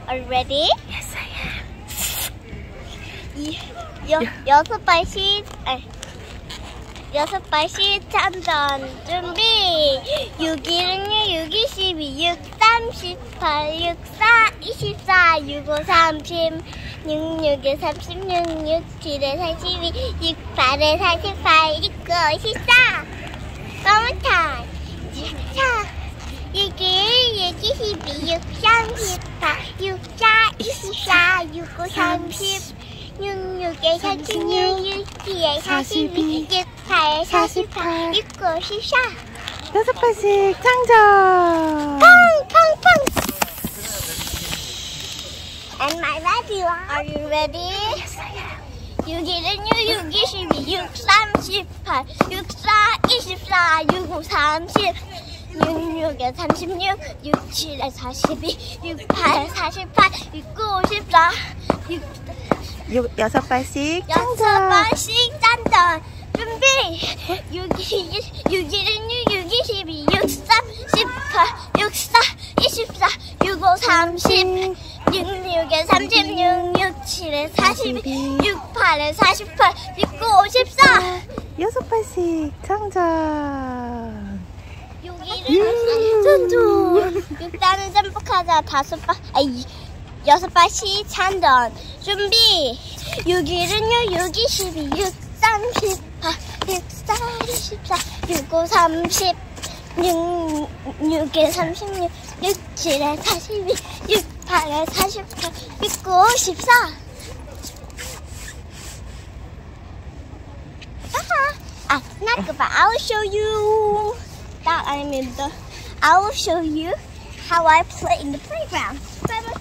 Are you ready? Yes, I am. 여섯 발씩 찬전 준비. 6일은요 6, 22, 6, 38, 6, 4, 24, 6, 5, 30, 6, 6에 36, 6, 7에 42, 6, 8에 48, 6, 9, 14. One more time. 6, 6, 22, 6, 38, 6, 4, 24, 6, 5, 30, 6, 6에 36, 6, 7에 42, 6, 8에 48, 6, 9, 14. 여섯 발씩 장전. 팡팡팡. And my ready one. Are you ready? Yes, I am. 6일은요 6, 22, 6, 38, 6, 4, 24, 6, 5, 30, 6, 6에 36, 6, 7에 42, 6, 8에 48, 6, 9, 54, 여섯 발씩 여섯 장전. 발씩 짠짠 준비. 6일은요 6, 22, 6, 3, 18, 6, 4, 24, 6, 5, 30, 6, 6에 36, 6, 7에 42, 6, 8에 48, 6, 9, 54. 여섯 발씩 장전. 6일은 짠짠. 6단은 점프하자. 여섯 발씩 찬전 준비. 6일은요 6, 22, 6, 38, 6, 4, 24, 6, 5, 30, 6, 6에 36, 6, 7에 42, 6, 8에 48, 6, 9, 14. Not goodbye. I will show you that I will show you how I play in the playground. Bye bye.